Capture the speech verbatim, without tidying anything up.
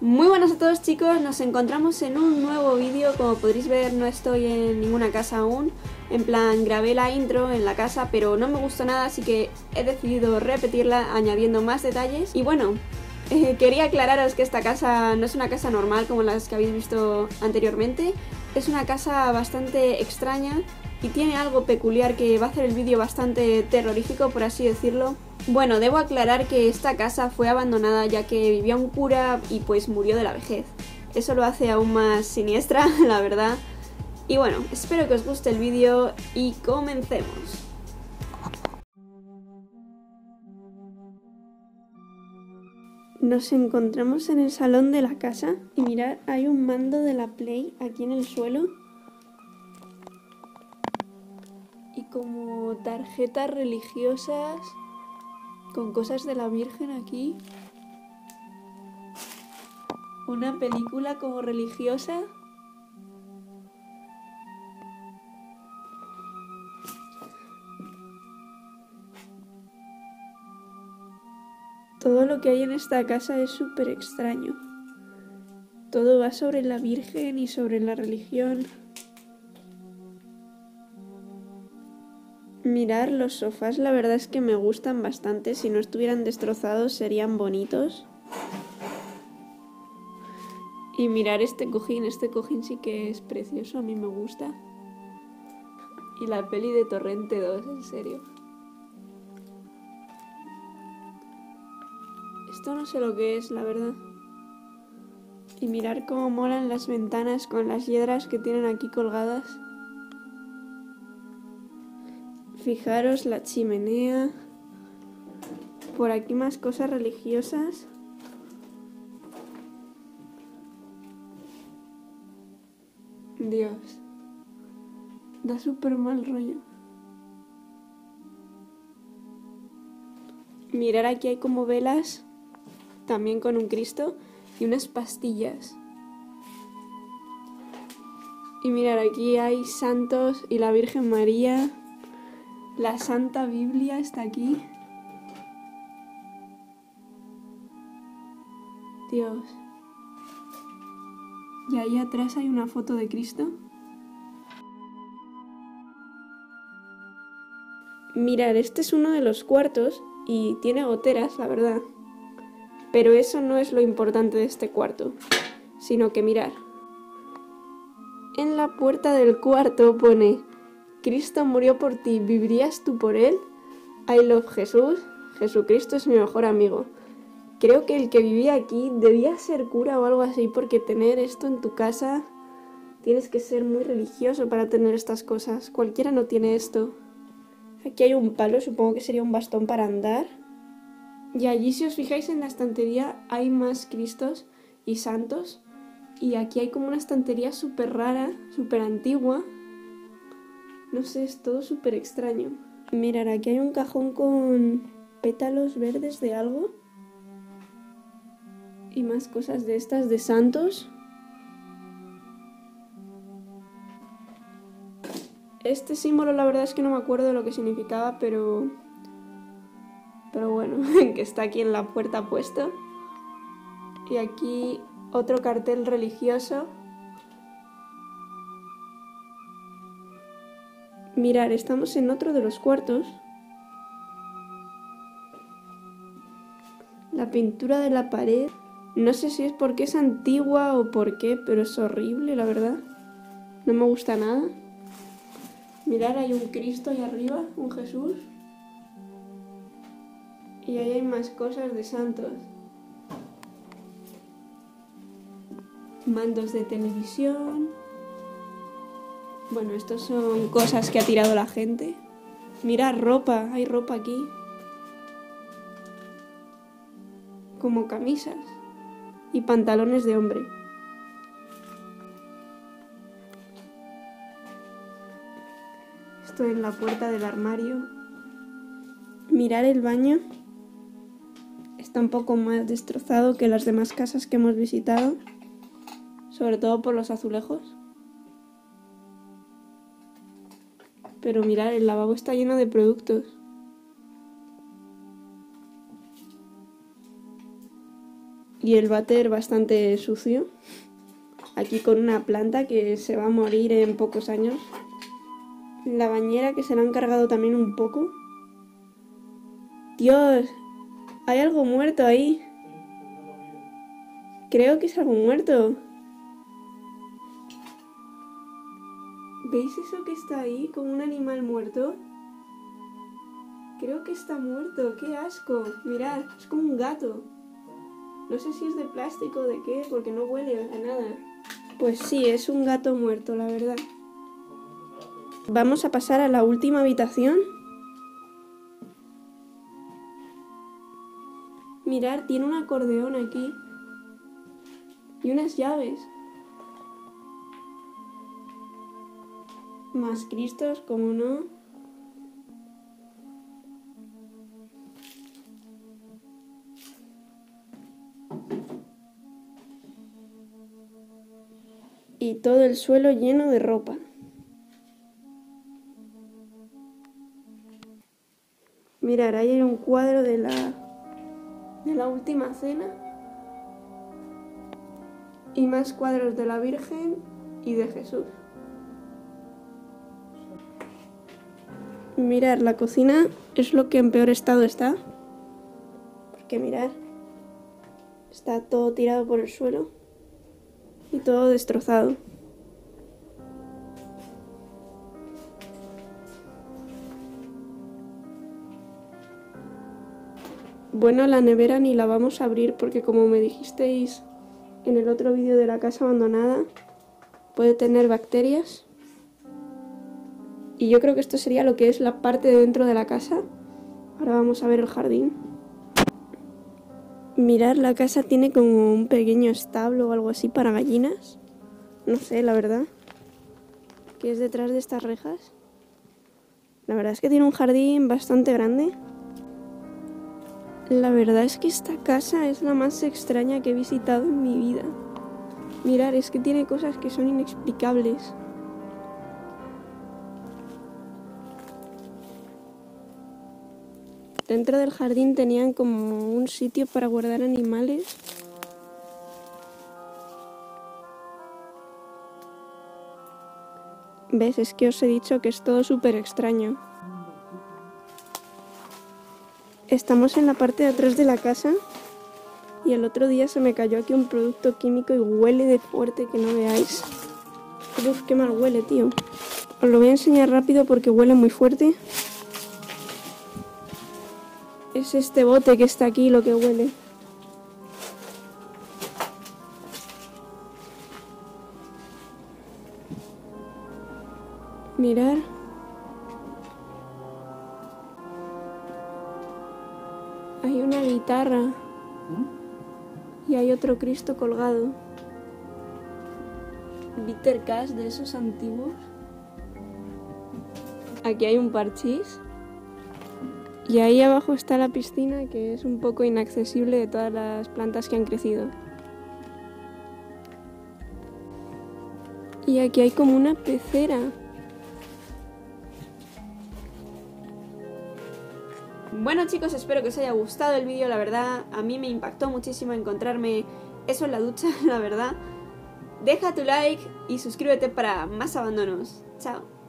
Muy buenas a todos chicos, nos encontramos en un nuevo vídeo. Como podréis ver, no estoy en ninguna casa aún. En plan, grabé la intro en la casa, pero no me gustó nada, así que he decidido repetirla añadiendo más detalles. Y bueno, eh, quería aclararos que esta casa no es una casa normal como las que habéis visto anteriormente. Es una casa bastante extraña y tiene algo peculiar que va a hacer el vídeo bastante terrorífico, por así decirlo. Bueno, debo aclarar que esta casa fue abandonada ya que vivía un cura y pues murió de la vejez. Eso lo hace aún más siniestra, la verdad. Y bueno, espero que os guste el vídeo y comencemos. Nos encontramos en el salón de la casa y mirad, hay un mando de la Play aquí en el suelo. Y como tarjetas religiosas con cosas de la Virgen aquí. Una película como religiosa. Todo lo que hay en esta casa es súper extraño. Todo va sobre la Virgen y sobre la religión. Mirar los sofás, la verdad es que me gustan bastante. Si no estuvieran destrozados serían bonitos. Y mirar este cojín, este cojín sí que es precioso, a mí me gusta. Y la peli de Torrente dos, en serio. Esto no sé lo que es, la verdad. Y mirar cómo molan las ventanas con las hiedras que tienen aquí colgadas. Fijaros la chimenea. Por aquí más cosas religiosas. Dios. Da súper mal rollo. Mirar, aquí hay como velas. También con un Cristo. Y unas pastillas. Y mirar, aquí hay santos y la Virgen María. La Santa Biblia está aquí. Dios. Y ahí atrás hay una foto de Cristo. Mirad, este es uno de los cuartos y tiene goteras, la verdad. Pero eso no es lo importante de este cuarto, sino que mirad. En la puerta del cuarto pone: Cristo murió por ti, ¿vivirías tú por él? I love Jesús, Jesucristo es mi mejor amigo. Creo que el que vivía aquí debía ser cura o algo así, porque tener esto en tu casa, tienes que ser muy religioso para tener estas cosas. Cualquiera no tiene esto. Aquí hay un palo, supongo que sería un bastón para andar. Y allí, si os fijáis en la estantería, hay más Cristos y santos. Y aquí hay como una estantería súper rara, súper antigua. No sé, es todo súper extraño. Mirad, aquí hay un cajón con pétalos verdes de algo. Y más cosas de estas de santos. Este símbolo la verdad es que no me acuerdo de lo que significaba, pero... Pero bueno, que está aquí en la puerta puesto. Y aquí otro cartel religioso. Mirad, estamos en otro de los cuartos. La pintura de la pared. No sé si es porque es antigua o por qué, pero es horrible, la verdad. No me gusta nada. Mirad, hay un Cristo ahí arriba, un Jesús. Y ahí hay más cosas de santos. Mandos de televisión. Bueno, estos son cosas que ha tirado la gente. Mirad, ropa, hay ropa aquí. Como camisas. Y pantalones de hombre. Esto en la puerta del armario. Mirad el baño. Está un poco más destrozado que las demás casas que hemos visitado. Sobre todo por los azulejos. Pero mirad, el lavabo está lleno de productos. Y el váter bastante sucio. Aquí con una planta que se va a morir en pocos años. La bañera que se la han cargado también un poco. Dios, hay algo muerto ahí. Creo que es algo muerto. ¿Veis eso que está ahí? Como un animal muerto. Creo que está muerto. ¡Qué asco! Mirad, es como un gato. No sé si es de plástico o de qué, porque no huele a nada. Pues sí, es un gato muerto, la verdad. Vamos a pasar a la última habitación. Mirad, tiene un acordeón aquí. Y unas llaves. Más cristos, como no. Y todo el suelo lleno de ropa. Mirad, ahí hay un cuadro de la, de la última cena. Y más cuadros de la Virgen y de Jesús. Mirad, la cocina es lo que en peor estado está. Porque mirad, está todo tirado por el suelo. Y todo destrozado. Bueno, la nevera ni la vamos a abrir porque como me dijisteis en el otro vídeo de la casa abandonada, puede tener bacterias. Y yo creo que esto sería lo que es la parte de dentro de la casa. Ahora vamos a ver el jardín. Mirad, la casa tiene como un pequeño establo o algo así para gallinas. No sé, la verdad. ¿Qué es detrás de estas rejas? La verdad es que tiene un jardín bastante grande. La verdad es que esta casa es la más extraña que he visitado en mi vida. Mirad, es que tiene cosas que son inexplicables. Dentro del jardín tenían como un sitio para guardar animales. ¿Ves? Es que os he dicho que es todo súper extraño. Estamos en la parte de atrás de la casa y el otro día se me cayó aquí un producto químico y huele de fuerte que no veáis. Uf, qué mal huele, tío. Os lo voy a enseñar rápido porque huele muy fuerte. Es este bote que está aquí lo que huele. Mirad. Hay una guitarra. Y hay otro Cristo colgado. Bitter Cash de esos antiguos. Aquí hay un parchís. Y ahí abajo está la piscina, que es un poco inaccesible de todas las plantas que han crecido. Y aquí hay como una pecera. Bueno chicos, espero que os haya gustado el vídeo, la verdad, a mí me impactó muchísimo encontrarme eso en la ducha, la verdad. Deja tu like y suscríbete para más abandonos. Chao.